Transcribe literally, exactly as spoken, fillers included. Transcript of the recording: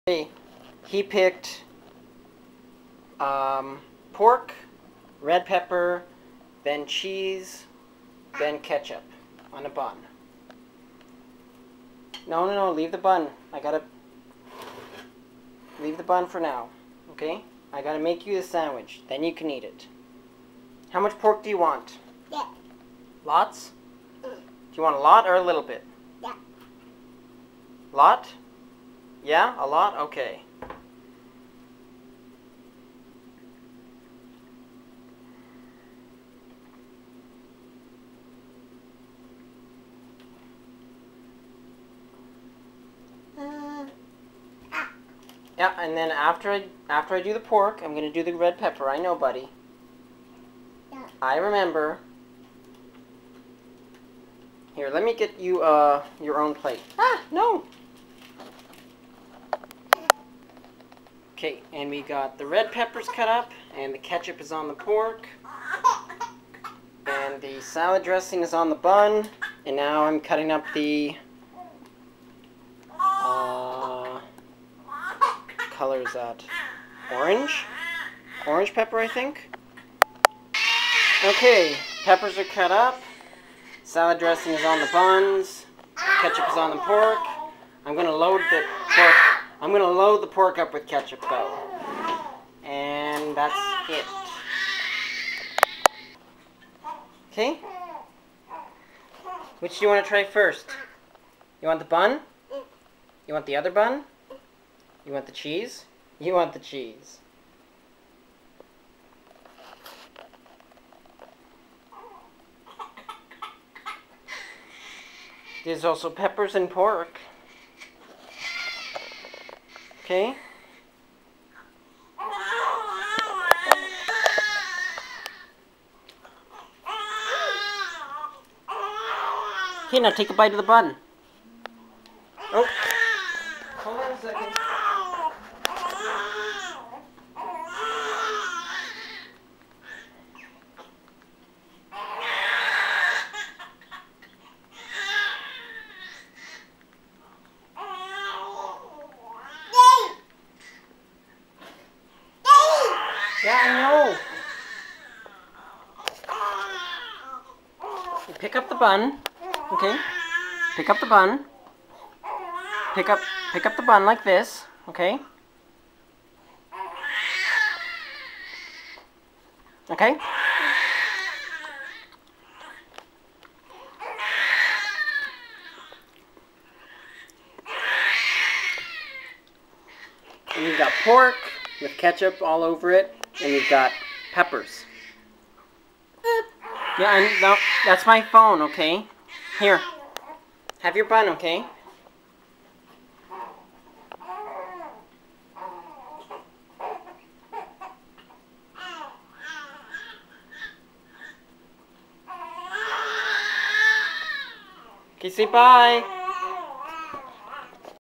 Hey, he picked um, pork, red pepper, then cheese, then ketchup on a bun. No, no, no, leave the bun. I gotta... Leave the bun for now, okay? I gotta make you the sandwich, then you can eat it. How much pork do you want? Yeah. Lots? Mm. Do you want a lot or a little bit? Yeah. Lot? Yeah, a lot? Okay. Uh, Yeah, and then after I after I do the pork, I'm gonna do the red pepper. I know, buddy. yeah. I remember. Here, let me get you uh your own plate. Ah, no. Okay, and we got the red peppers cut up, and the ketchup is on the pork, and the salad dressing is on the bun, and now I'm cutting up the uh color is that orange? Orange pepper, I think. Okay, peppers are cut up. Salad dressing is on the buns. Ketchup is on the pork. I'm gonna load the pork. I'm gonna load the pork up with ketchup though. And that's it. Okay? Which do you want to try first? You want the bun? You want the other bun? You want the cheese? You want the cheese. There's also peppers and pork. Okay? Okay, now take a bite of the bun. Oh. Hold on a second. Yeah, I know. You pick up the bun, okay? Pick up the bun. Pick up, pick up the bun like this, okay? Okay? And you've got pork with ketchup all over it, and you've got peppers. Yeah, I, no, that's my phone, okay? Here, have your bun, okay? Okay, say bye.